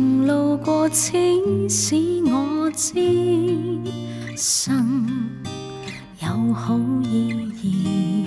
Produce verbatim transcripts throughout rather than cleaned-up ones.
曾路過，此使我知生有好意義。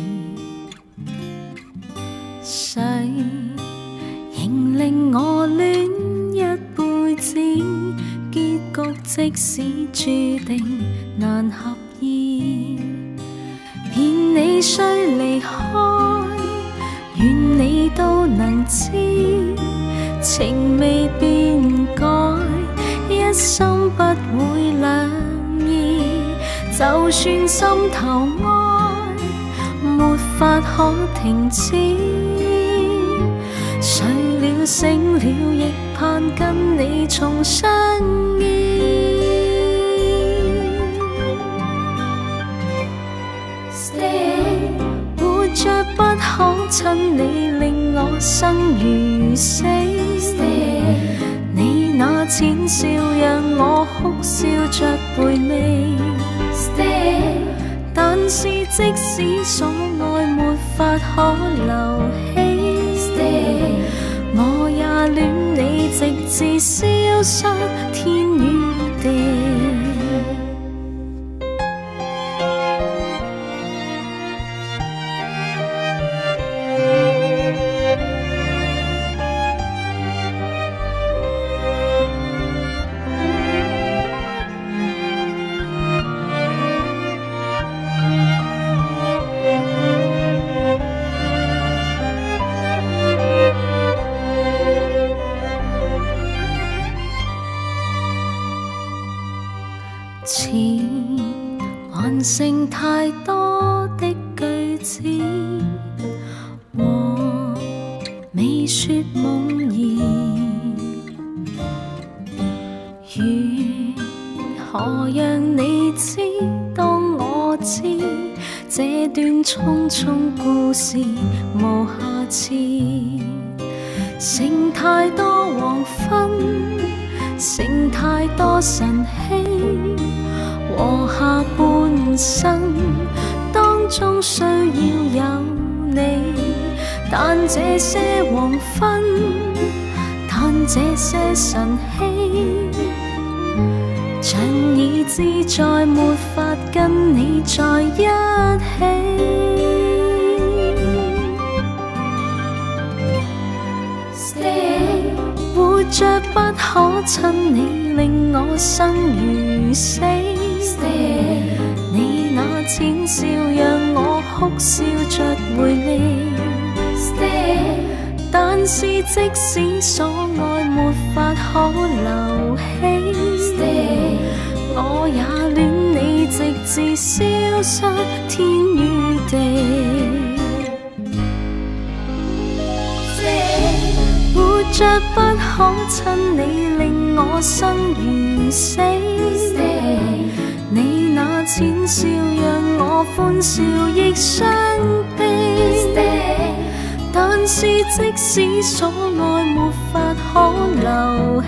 誰仍令我戀一輩子，結局即使注定難合意。騙你雖離開，願你都能知，情未變改，一心不會兩意。就算心頭愛，沒法可停止。睡了醒了，亦盼跟你重相依。Stay， 活着不可親你，令我生如死。Stay， 你那淺笑讓我哭笑着回味。Stay， 但是即使所愛沒法可留起。Stay， 我也戀你直至消失天與地。似還剩太多的句子和未說夢言，如何讓你知？當我知這段匆匆故事無下次，剩太多黃昏，剩太多晨曦。和下半生當中需要有你，但這些黃昏，但這些晨曦，像已知再沒法跟你在一起。Stay， 活着不可親你，令我生如死。Stay， 你那淺笑讓我哭笑着回味。Stay， 但是即使所愛沒法可留起。Stay， 我也戀你直至消失天與地。Stay， 活着不可親你，令我生如死。Stay，你那淺笑讓我歡笑亦傷悲。Stay， 但是即使所愛沒法可留